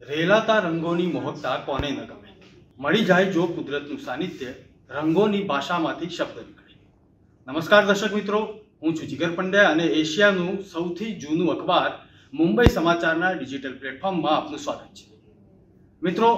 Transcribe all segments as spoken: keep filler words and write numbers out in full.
રેલાતા રંગોની મોહકતા કોને ન ગમે। મળી જાય જો કુદરતનું સાનિધ્ય, રંગોની ભાષામાંથી શબ્દ નીકળે। નમસ્કાર દર્શક મિત્રો, હું છું જીગર પંડ્યા અને એશિયાનું સૌથી જૂનું અખબાર મુંબઈ સમાચારના ડિજિટલ પ્લેટફોર્મમાં આપનું સ્વાગત છે। મિત્રો,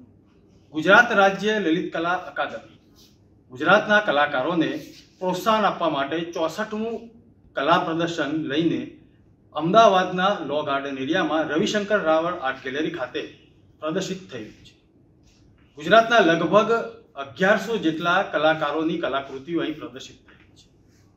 ગુજરાત રાજ્ય લલિત કલા અકાદમી ગુજરાતના કલાકારોને પ્રોત્સાહન આપવા માટે ચોસઠમું કલા પ્રદર્શન લઈને અમદાવાદના લો ગાર્ડન એરિયામાં રવિશંકર રાવળ આર્ટ ગેલેરી ખાતે પ્રદર્શિત થયું છે। ગુજરાતના લગભગ અગિયારસો જેટલા કલાકારોની કલાકૃતિઓ અહીં પ્રદર્શિત થઈ છે।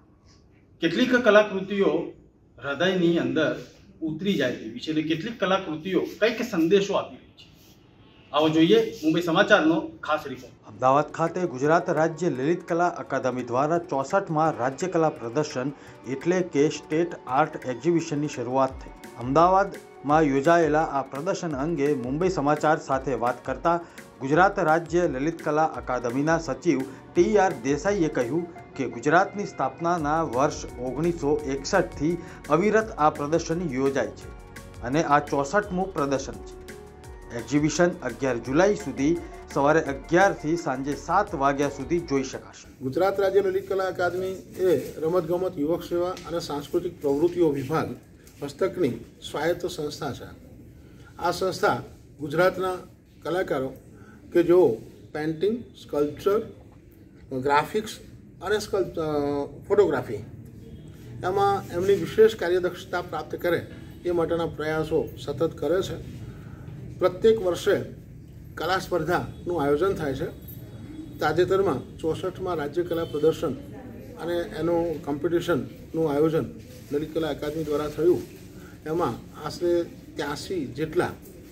કેટલીક કલાકૃતિઓ હૃદયની અંદર ઉતરી જાય તેવી છે અને કેટલીક કલાકૃતિઓ કંઈક સંદેશો આપી રહી છે। આવો જોઈએ મુંબઈ સમાચારનો ખાસ રિપોર્ટ। અમદાવાદ ખાતે ગુજરાત રાજ્ય લલિત કલા અકાદમી દ્વારા ચોસઠમાં રાજ્ય કલા પ્રદર્શન એટલે કે સ્ટેટ આર્ટ એક્ઝિબિશનની શરૂઆત થઈ। અમદાવાદમાં યોજાયેલા આ પ્રદર્શન અંગે મુંબઈ સમાચાર સાથે વાત કરતા ગુજરાત રાજ્ય લલિત કલા અકાદમીના સચિવ ટી આર દેસાઈએ કહ્યું કે ગુજરાતની સ્થાપનાના વર્ષ ઓગણીસો એકસઠથી અવિરત આ પ્રદર્શન યોજાય છે અને આ ચોસઠમું પ્રદર્શન છે। એક્ઝિબિશન અગિયાર જુલાઈ સુધી સવારે અગિયારથી સાંજે સાત વાગ્યા સુધી જોઈ શકાશે। ગુજરાત રાજ્ય લલિત કલા અકાદમી એ રમતગમત, યુવક સેવા અને સાંસ્કૃતિક પ્રવૃત્તિઓ વિભાગ હસ્તકની સ્વાયત્ત સંસ્થા છે। આ સંસ્થા ગુજરાતના કલાકારો કે જેઓ પેઇન્ટિંગ, સ્કલ્પચર, ગ્રાફિક્સ અને સ્કલ્પ ફોટોગ્રાફી એમાં એમની વિશેષ કાર્યદક્ષતા પ્રાપ્ત કરે એ માટેના પ્રયાસો સતત કરે છે। પ્રત્યેક વર્ષે કલા સ્પર્ધાનું આયોજન થાય છે। તાજેતરમાં ચોસઠમાં રાજ્ય કલા પ્રદર્શન અને એનું કોમ્પિટિશનનું આયોજન લલિત કલા અકાદમી દ્વારા થયું। એમાં આશરે ત્યાંસી જેટલા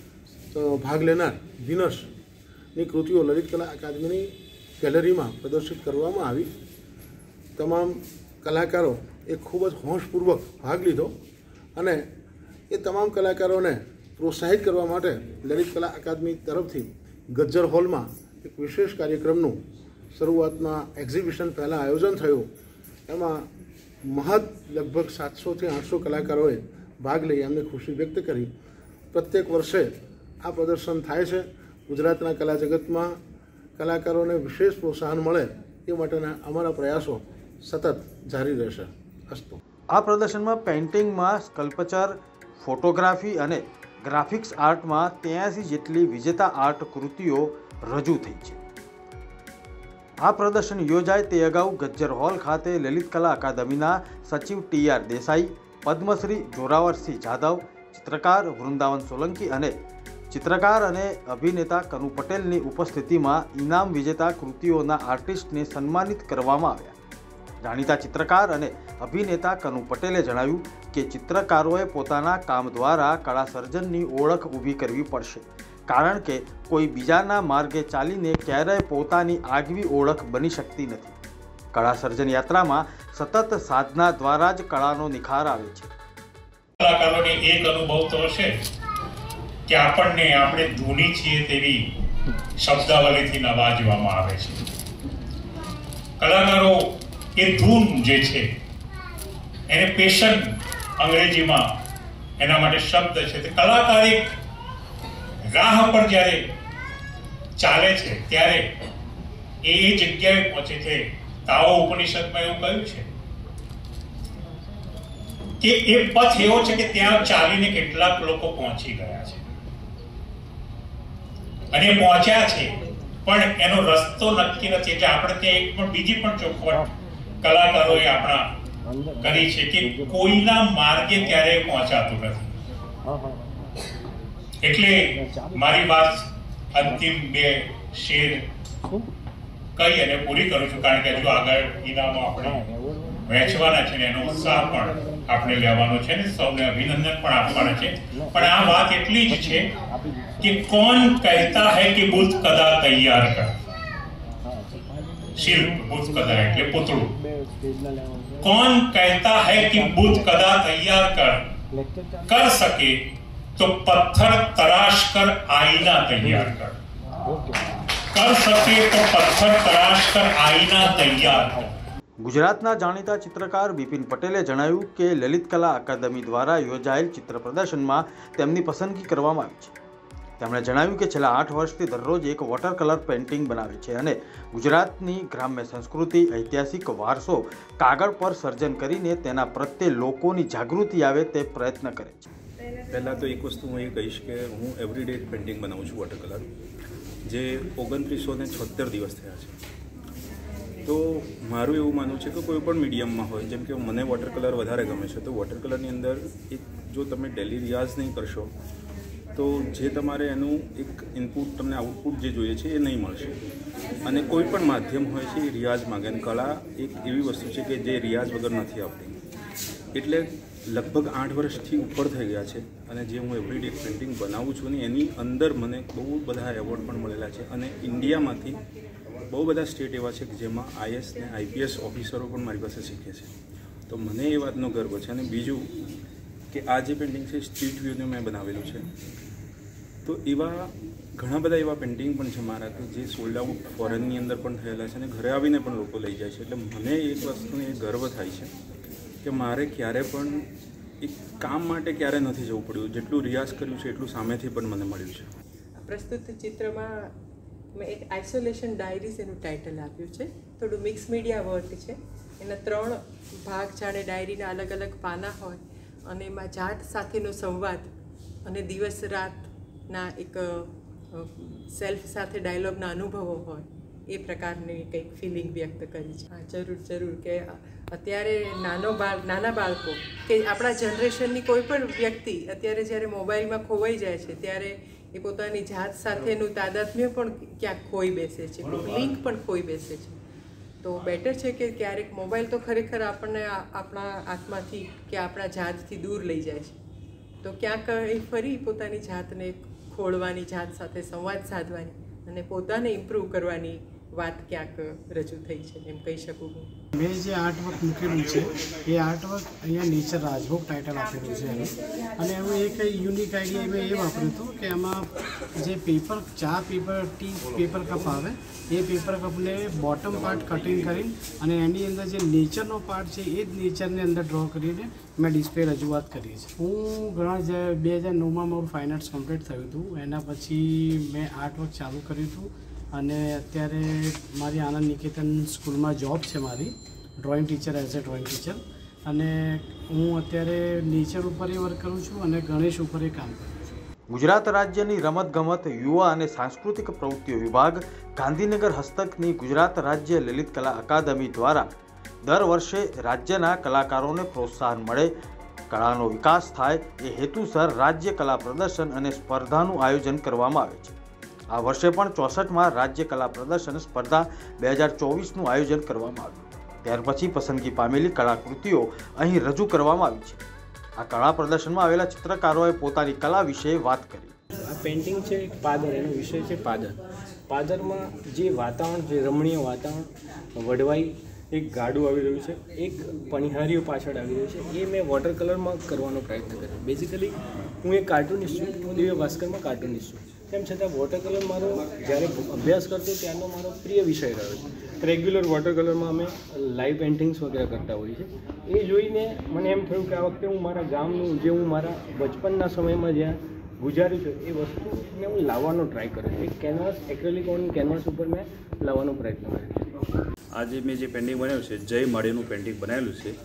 ભાગ લેનાર વિનર્સની કૃતિઓ લલિત કલા અકાદમીની ગેલેરીમાં પ્રદર્શિત કરવામાં આવી। તમામ કલાકારો એ ખૂબ જ હોંશપૂર્વક ભાગ લીધો અને એ તમામ કલાકારોને પ્રોત્સાહિત કરવા માટે લલિત કલા અકાદમી તરફથી ગજ્જર હોલમાં એક વિશેષ કાર્યક્રમનું શરૂઆતમાં એક્ઝિબિશન પહેલાં આયોજન થયું। એમાં મહદ લગભગ સાતસોથી આઠસો કલાકારોએ ભાગ લઈ એમને ખુશી વ્યક્ત કરી। પ્રત્યેક વર્ષે આ પ્રદર્શન થાય છે। ગુજરાતના કલા જગતમાં કલાકારોને વિશેષ પ્રોત્સાહન મળે એ માટેના અમારા પ્રયાસો સતત જારી રહેશે। અસ્તુ। આ પ્રદર્શનમાં પેઇન્ટિંગમાં, સ્કલ્પચર, ફોટોગ્રાફી અને ગ્રાફિક્સ આર્ટમાં ત્યાંસી જેટલી વિજેતા આર્ટ કૃતિઓ રજૂ થઈ છે। આ પ્રદર્શન યોજાય તે અગાઉ ગજ્જર હોલ ખાતે લલિત કલા અકાદમીના સચિવ ટી આર દેસાઈ, પદ્મશ્રી જોરાવરસિંહ જાદવ, ચિત્રકાર વૃંદાવન સોલંકી અને ચિત્રકાર અને અભિનેતા કનુ પટેલની ઉપસ્થિતિમાં ઇનામ વિજેતા કૃતિઓના આર્ટિસ્ટને સન્માનિત કરવામાં આવ્યા। જાણીતા ચિત્રકાર અને અભિનેતા કનુ પટેલે જણાવ્યું કે ચિત્રકારોએ પોતાના કામ દ્વારા કળા સર્જનની ઓળખ ઊભી કરવી પડશે, કારણ કે કોઈ બીજાના માર્ગે ચાલીને ક્યારેય પોતાની આગવી ઓળખ બની શકતી નથી। કળા સર્જન યાત્રામાં સતત સાધના દ્વારા જ કળાનો નિખાર આવે છે। કલાકારોને એક અનુભવ તો હશે કે આપણને આપણે ધૂની છીએ તેવી શબ્દાવલીથી નવાજવામાં આવે છે। કલાકારો એ ધૂન જે છે એને પેશન અંગ્રેજીમાં એના માટે શબ્દ છે। તે કલાકાર એક રાહ પર જ્યારે ચાલે છે ત્યારે એ જગ્યાએ પહોંચે છે। તાઓ ઉપનિષદમાં એવું કહ્યું છે કે એ પથ એવો છે કે ત્યાં ચાલીને કેટલાક લોકો પહોંચી ગયા છે અને પહોંચ્યા છે પણ એનો રસ્તો નક્કી નથી। એટલે આપણે ત્યાં એક પણ બીજી પણ ચોખવટ કલાકારોએ આપણા કરી છે કે કોઈના માર્ગે ક્યારેય પહોંચાતું નથી। એટલે મારી વાત અંતિમ બે શેર કહી અને પૂરી કરું છું, કારણ કે હજુ આગળ ઇનામો આપણે વહેંચવાના છે ને એનો ઉત્સાહ પણ આપણે લેવાનો છે ને સૌને અભિનંદન પણ આપવાના છે। પણ આ વાત એટલી જ છે કે કોણ કહેતા હૈ કે બુદ્ધ કદા તૈયાર કર, શિલ્પ બુદ્ધ કદા એટલે પુતળું, कौन कहता है कि बुद्ध कदा तैयार कर कर सके तो पत्थर तराश कर आईना तैयार कर कर सके तो पत्थर तराश कर आईना तैयार कर। ગુજરાતના જાણીતા ચિત્રકાર બિપિન પટેલે જણાવ્યું કે લલિત કલા અકાદમી દ્વારા યોજાયેલ ચિત્ર પ્રદર્શનમાં તેમની પસંદગી કરવામાં આવી છે। તેમણે જણાવ્યું કે છેલ્લા આઠ વર્ષથી દરરોજ એક વોટર કલર પેઇન્ટિંગ બનાવે છે અને ગુજરાતની ગ્રામ્ય સંસ્કૃતિ, ઐતિહાસિક વારસો કાગળ પર સર્જન કરીને તેના પ્રત્યે લોકોની જાગૃતિ આવે તે પ્રયત્ન કરે છે. પહેલાં તો એક વસ્તુ હું એ કહીશ કે હું એવરીડે પેઇન્ટિંગ બનાવું છું વોટર કલર, જે ઓગણત્રીસો ને છોતેર દિવસ થયા છે. તો મારું એવું માનવું છે કે કોઈ પણ મીડિયમમાં હોય, જેમ કે મને વોટર કલર વધારે ગમે છે, તો વોટર કલરની અંદર એક જો તમે ડેલી રિયાઝ નહીં કરશો તો જે તમારે એનું એક ઇનપુટ તમને આઉટપુટ જે જોઈએ છે એ નહીં મળશે. અને કોઈ પણ માધ્યમ હોય છે એ રિયાઝ માગે, અને કળા એક એવી વસ્તુ છે કે જે રિયાઝ વગર નથી આવતી. એટલે લગભગ આઠ વર્ષથી ઉપર થઈ ગયા છે અને જે હું એવરીડે પેઇન્ટિંગ બનાવું છું ને એની અંદર મને બહુ બધા એવોર્ડ પણ મળેલા છે. અને ઇન્ડિયામાંથી બહુ બધા સ્ટેટ એવા છે કે જેમાં આઈએસ ને આઈપીએસ ઓફિસરો પણ મારી પાસે શીખે છે. તો મને એ વાતનો ગર્વ છે. અને બીજું કે આ જે પેઇન્ટિંગ છે સ્ટ્રીટ વ્યૂનું મેં બનાવેલું છે. તો એવા ઘણા બધા એવા પેઇન્ટિંગ પણ છે મારા કે જે સોલ્ડ આઉટ ફોરેનની અંદર પણ થયેલા છે અને ઘરે આવીને પણ લોકો લઈ જાય છે. એટલે મને એક વસ્તુને એ ગર્વ થાય છે કે મારે ક્યારે પણ એક કામ માટે ક્યારે નથી જવું પડ્યું. જેટલું રિયાઝ કર્યું છે એટલું સામેથી પણ મને મળ્યું છે. પ્રસ્તુત ચિત્રમાં મેં એક આઇસોલેશન ડાયરીઝ એનું ટાઇટલ આપ્યું છે. થોડું મિક્સ મીડિયા વર્ક છે. એના ત્રણ ભાગ જાણે ડાયરીના અલગ અલગ પાના હોય અને એમાં જાત સાથેનો સંવાદ અને દિવસ રાતના એક સેલ્ફ સાથે ડાયલોગના અનુભવો હોય એ પ્રકારની કંઈક ફિલિંગ વ્યક્ત કરી છે. હા, જરૂર જરૂર કે અત્યારે નાનો બાળ નાના બાળકો કે આપણા જનરેશનની કોઈ પણ વ્યક્તિ અત્યારે જ્યારે મોબાઈલમાં ખોવાઈ જાય છે ત્યારે એ પોતાની જાત સાથેનું તાદાત્મ્ય પણ ક્યાંક ખોઈ બેસે છે, લિંક પણ ખોઈ બેસે છે. તો બેટર છે કે ક્યારેક મોબાઈલ તો ખરેખર આપણને આપણા આત્માથી કે આપણા જાતથી દૂર લઈ જાય છે. તો ક્યાંક એ ફરી પોતાની જાતને ખોળવાની, જાત સાથે સંવાદ સાધવાની અને પોતાને ઇમ્પ્રૂવ કરવાની વાત ક્યાંક રજૂ થઈ છે એમ કહી શકું હું. મેં જે આર્ટવર્ક મૂકેલું છે એ આર્ટવર્ક અહીંયા નેચર રાજભોગ ટાઇટલ આપેલું છે એનું. અને એમાં એક યુનિક આઈડિયા મેં એ વાપર્યું હતું કે આમાં જે પેપર ચા પેપર ટી પેપર કપ આવે એ પેપર કપને બોટમ પાર્ટ કટિંગ કરીને અને એની અંદર જે નેચરનો પાર્ટ છે એ જ નેચરને અંદર ડ્રો કરીને મેં ડિસ્પ્લે રજૂઆત કરી છે. હું ઘણા બે હજાર નવમાં મારું ફાઇન આર્ટ્સ કમ્પ્લીટ થયું હતું. એના પછી મેં આર્ટવર્ક ચાલુ કર્યું હતું અને અત્યારે મારી આનંદ નિકેતન સ્કૂલમાં જોબ છે મારી, drawing teacher as a drawing teacher. અને હું અત્યારે નેચર ઉપર એ વર્ક કરું છું અને ગણેશ ઉપર એ કામ કરું છું. ગુજરાત રાજ્યની રમતગમત, યુવા અને સાંસ્કૃતિક પ્રવૃત્તિઓ વિભાગ ગાંધીનગર હસ્તકની ગુજરાત રાજ્ય લલિત કલા અકાદમી દ્વારા દર વર્ષે રાજ્યના કલાકારોને પ્રોત્સાહન મળે, કળાનો વિકાસ થાય એ હેતુસર રાજ્ય કલા પ્રદર્શન અને સ્પર્ધાનું આયોજન કરવામાં આવે છે. આ વર્ષે પણ ચોસઠમાં રાજ્ય કલા પ્રદર્શન સ્પર્ધા બે હજાર ચોવીસનું આયોજન કરવામાં આવ્યું. ત્યાર પછી પસંદગી પામેલી કલાકૃતિઓ અહીં રજૂ કરવામાં આવી છે. આ કળા પ્રદર્શનમાં આવેલા ચિત્રકારોએ પોતાની કલા વિશે વાત કરી. આ પેઇન્ટિંગ છે એક પાદર, એનો વિષય છે પાદર. પાદરમાં જે વાતાવરણ, જે રમણીય વાતાવરણ, વડવાઈ એક ગાડું આવી રહ્યું છે, એક પનિહારીઓ પાછળ આવી રહ્યું છે, એ મેં વોટર કલરમાં કરવાનો પ્રયત્ન કર્યો. બેઝિકલી હું એક કાર્ટૂનિસ્ટ છું, હું દિવ્ય ભાસ્કરમાં કાર્ટૂનિસ્ટ છું. તેમ છતાં વોટર કલર મારો જ્યારે અભ્યાસ કરતો ત્યારનો મારો પ્રિય વિષય રહ્યો છે. રેગ્યુલર વોટર કલરમાં અમે લાઈવ પેઇન્ટિંગ્સ વગેરે કરતા હોઈએ છીએ. એ જોઈને મને એમ થયું કે આ વખતે હું મારા ગામનું, જે હું મારા બચપનના સમયમાં જ્યાં ગુજાર્યું છે એ વસ્તુને હું લાવવાનો ટ્રાય કર્યો છે. એક કેનવાસ, એક્રેલિક ઓન કેનવાસ ઉપર મેં લાવવાનો પ્રયત્ન કર્યો છે. આજે મેં જે પેઇન્ટિંગ બનાવ્યું છે, જય માળીનું પેઇન્ટિંગ બનાવેલું છે.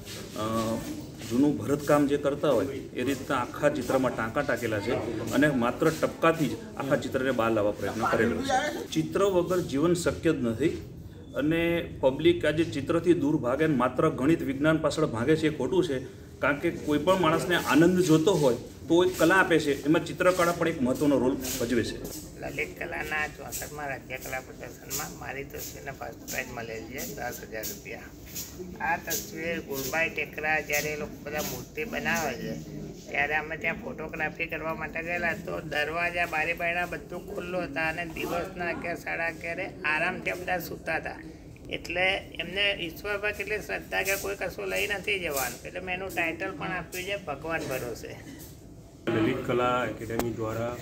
જૂનું ભરતકામ જે કરતા હોય એ રીતના આખા ચિત્રમાં ટાંકા ટાંકેલા છે અને માત્ર ટપકાથી જ આખા ચિત્રને બહાર લાવવા પ્રયત્ન કરેલો છે. ચિત્ર વગર જીવન શક્ય જ નથી અને પબ્લિક આજે ચિત્રથી દૂર ભાગે માત્ર ગણિત વિજ્ઞાન પાછળ ભાગે છે એ ખોટું છે. કારણ કે કોઈ પણ માણસને આનંદ જોતો હોય તો એક કલા આપે છે, એમાં ચિત્રકળા પણ એક મહત્વનો રોલ ભજવે છે. લલિત કલાના ચોસઠમાં રાજ્ય કલા પ્રદર્શનમાં મારી તસવીરને ફર્સ્ટ પ્રાઇઝ મળેલ છે દસ હજાર રૂપિયા. આ તસવીર ગુલબાઈ ટેકરા જ્યારે એ લોકો બધા મૂર્તિ બનાવે છે ત્યારે અમે ત્યાં ફોટોગ્રાફી કરવા માટે ગયેલા તો દરવાજા, બારી બારણા બધું ખુલ્લું હતા અને દિવસના અગિયાર સાડા અગિયારે આરામથી બધા સૂતા હતા. એટલે એમને ઈશ્વર પર કેટલી શ્રદ્ધા કે કોઈ કશું લઈ નથી જવાનું, એટલે મેં એનું ટાઇટલ પણ આપ્યું છે ભગવાન ભરોસે. લલિત કલા એકેડેમી દ્વારા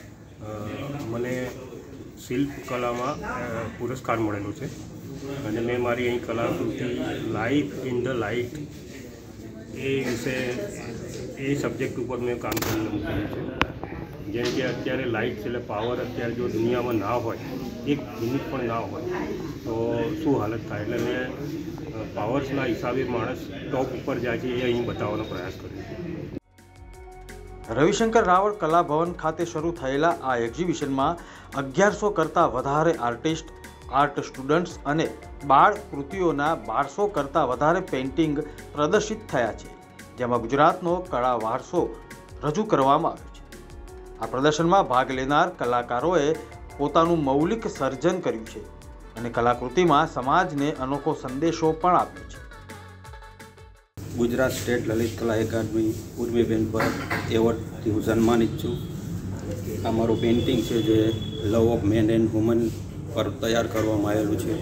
મને શિલ્પ કલામાં પુરસ્કાર મળેલો છે અને મેં મારી અહીં કલાકૃતિ લાઈફ ઇન ધ લાઇટ એ વિશે એ સબ્જેક્ટ ઉપર મેં કામ કરીને મૂકેલું છે. જેમ કે અત્યારે લાઇટ એટલે પાવર અત્યારે જો દુનિયામાં ના હોય, એક મિનિટ પણ ના હોય તો શું હાલત થાય. એટલે મેં પાવર્સના હિસાબે માણસ ટોપ ઉપર જાય છે એ અહીં બતાવવાનો પ્રયાસ કર્યો. રવિશંકર રાવળ કલા ભવન ખાતે શરૂ થયેલા આ એક્ઝિબિશનમાં અગિયારસો કરતાં વધારે આર્ટિસ્ટ, આર્ટ સ્ટુડન્ટ્સ અને બાળ કૃતિઓના બારસો કરતાં વધારે પેઇન્ટિંગ પ્રદર્શિત થયા છે, જેમાં ગુજરાતનો કળા વારસો રજૂ કરવામાં આવ્યો છે. આ પ્રદર્શનમાં ભાગ લેનાર કલાકારોએ પોતાનું મૌલિક સર્જન કર્યું છે અને કલાકૃતિમાં સમાજને અનોખો સંદેશો પણ આપ્યો છે. ગુજરાત સ્ટેટ લલિત કલા એકેડમી ઉર્મીબેન પર એવોર્ડથી હું સન્માનિત છું. આ મારું પેઇન્ટિંગ છે જે love of man and woman પર તૈયાર કરવામાં આવેલું છે,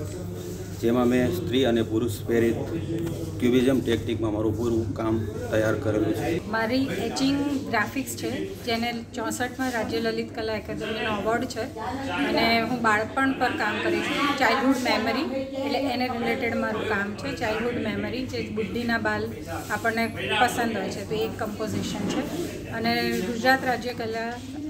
જેમાં મેં સ્ત્રી અને પુરુષ પ્રેરિત ક્યુબિઝમ ટેકનિકમાં મારું પૂરું કામ તૈયાર કરેલું છે. મારી એચિંગ ગ્રાફિક્સ છે, જેને ચોસઠમાં રાજ્ય લલિત કલા એકેડમીનો એવોર્ડ છે, અને હું બાળપણ પર કામ કરી છું. ચાઇલ્ડહુડ મેમરી એટલે એને રિલેટેડ મારું કામ છે. ચાઇલ્ડહુડ મેમરી જે બુદ્ધિના બાલ આપણને પસંદ હોય છે, તો એક કમ્પોઝિશન છે. અને ગુજરાત રાજ્ય કલા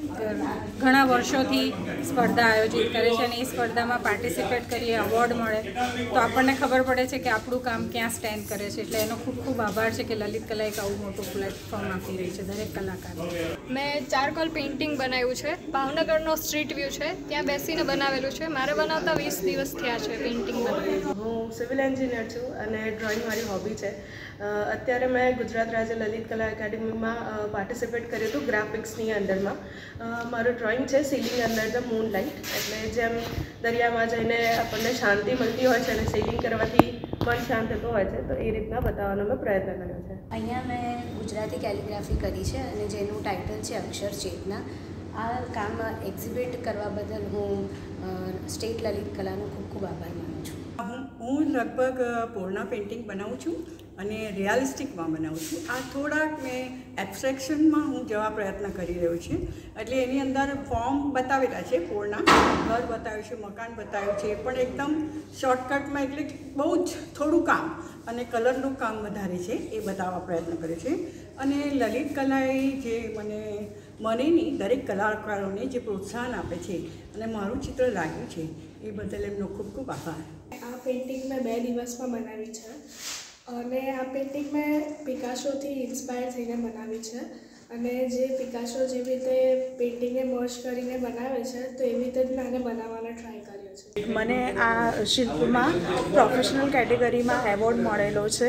ઘણા વર્ષોથી સ્પર્ધા આયોજિત કરે છે, અને એ સ્પર્ધામાં પાર્ટિસિપેટ કરીએ, એવોર્ડ મળે તો આપણને ખબર પડે છે કે આપણું કામ ક્યાં સ્ટેન્ડ કરે છે. એટલે એનો ખૂબ ખૂબ આભાર છે કે લલિત કલા એક આવું મોટું પ્લેટફોર્મ આપી રહી છે દરેક કલાકારને. મેં ચારકોલ પેઇન્ટિંગ બનાવ્યું છે. ભાવનગરનો સ્ટ્રીટ વ્યૂ છે, ત્યાં બેસીને બનાવેલું છે. મારે બનાવતા વીસ દિવસ થયા છે પેઇન્ટિંગ બનાવી. હું સિવિલ એન્જિનિયર છું અને ડ્રોઈંગ મારી હોબી છે. અત્યારે મેં ગુજરાત રાજ્ય લલિત કલા એકેડમીમાં પાર્ટિસિપેટ કર્યું હતું ગ્રાફિક્સની અંડરમાં. મારું ડ્રોઈંગ છે sailing under the moonlight, એટલે જેમ દરિયામાં જઈને આપણને શાંતિ મળતી હોય છે અને સેલિંગ કરવાથી મન શાંત થતું હોય છે, તો એ રીતના બતાવવાનો મેં પ્રયત્ન કર્યો છે. અહીંયા મેં ગુજરાતી કેલિગ્રાફી કરી છે અને જેનું ટાઇટલ છે અક્ષર ચેતના. આ કામ એક્ઝિબિટ કરવા બદલ હું સ્ટેટ લલિત કલાનો ખૂબ ખૂબ આભાર માનું છું. હું લગભગ પૂર્ણ પેઇન્ટિંગ બનાવું છું અને રિયાલિસ્ટિકમાં બનાવું છું. આ થોડાક મેં એબ્સ્ટ્રેક્શનમાં હું જવા પ્રયત્ન કરી રહ્યો છું. એટલે એની અંદર ફોર્મ બતાવેલા છે, પૂર્ણ ઘર બતાવ્યું છે, મકાન બતાવ્યું છે, પણ એકદમ શોર્ટકટમાં, એટલે બહુ જ થોડું કામ અને કલરનું કામ વધારે છે એ બતાવવા પ્રયત્ન કર્યો છે. અને લલિત કલાએ જે મને મને નહીં દરેક કલાકારોને જે પ્રોત્સાહન આપે છે અને મારું ચિત્ર લાગ્યું છે એ બદલ એમનો ખૂબ ખૂબ આભાર. આ પેઇન્ટિંગ મેં બે દિવસમાં બનાવી છે અને આ પેઇન્ટિંગ મેં પિકાસોથી ઇન્સ્પાયર થઈને બનાવી છે. અને જે પિકાસો જેવી રીતે પેઇન્ટિંગને મર્જ કરીને બનાવે છે, તો એવી રીતે જ મેં આને બનાવવાનો ટ્રાય કર્યો છે. મને આ શિલ્પમાં પ્રોફેશનલ કેટેગરીમાં એવોર્ડ મળેલો છે.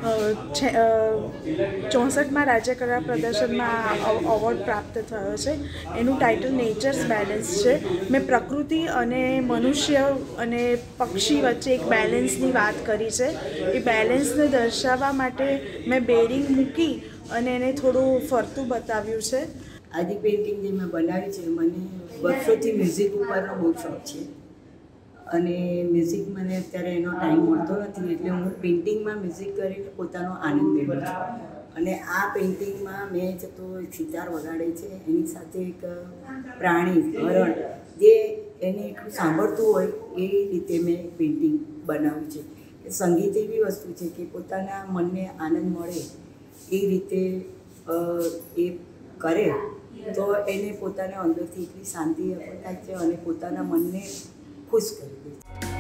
ચોસઠમાં રાજ્ય કલા પ્રદર્શનમાં એવોર્ડ પ્રાપ્ત થયો છે. એનું ટાઇટલ નેચર્સ બેલેન્સ છે. મેં પ્રકૃતિ અને મનુષ્ય અને પક્ષી વચ્ચે એક બેલેન્સની વાત કરી છે. એ બેલેન્સને દર્શાવવા માટે મેં બેરિંગ મૂકી અને એને થોડું ફરતું બતાવ્યું છે. આદિ પેઇન્ટિંગ જે મેં બનાવી છે, મને વર્ષોથી મ્યુઝિક ઉપરનો બહુ શોખ છે અને મ્યુઝિક મને અત્યારે એનો ટાઈમ મળતો નથી, એટલે હું પેઇન્ટિંગમાં મ્યુઝિક કરીને પોતાનો આનંદ મેળવું છું. અને આ પેઇન્ટિંગમાં મેં જતો સિતાર વગાડે છે, એની સાથે એક પ્રાણી હરણ જે એને એટલું સાંભળતું હોય એ રીતે મેં પેઇન્ટિંગ બનાવ્યું છે. સંગીત એવી વસ્તુ છે કે પોતાના મનને આનંદ મળે એ રીતે એ કરે તો એને પોતાને અંદરથી એટલી શાંતિ થાય છે અને પોતાના મનને ખુશ કરી દે છે.